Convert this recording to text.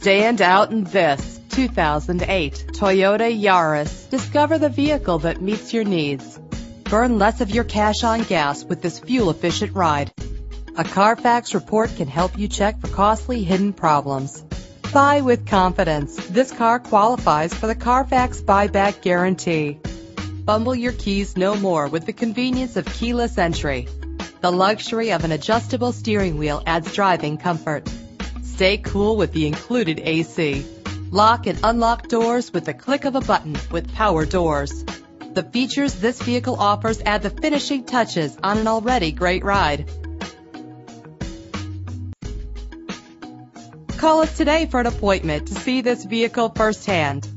Stand out in this 2008 Toyota Yaris. Discover the vehicle that meets your needs. Burn less of your cash on gas with this fuel-efficient ride. A Carfax report can help you check for costly hidden problems. Buy with confidence. This car qualifies for the Carfax buyback guarantee. Fumble your keys no more with the convenience of keyless entry. The luxury of an adjustable steering wheel adds driving comfort. Stay cool with the included AC. Lock and unlock doors with the click of a button with power doors. The features this vehicle offers add the finishing touches on an already great ride. Call us today for an appointment to see this vehicle firsthand.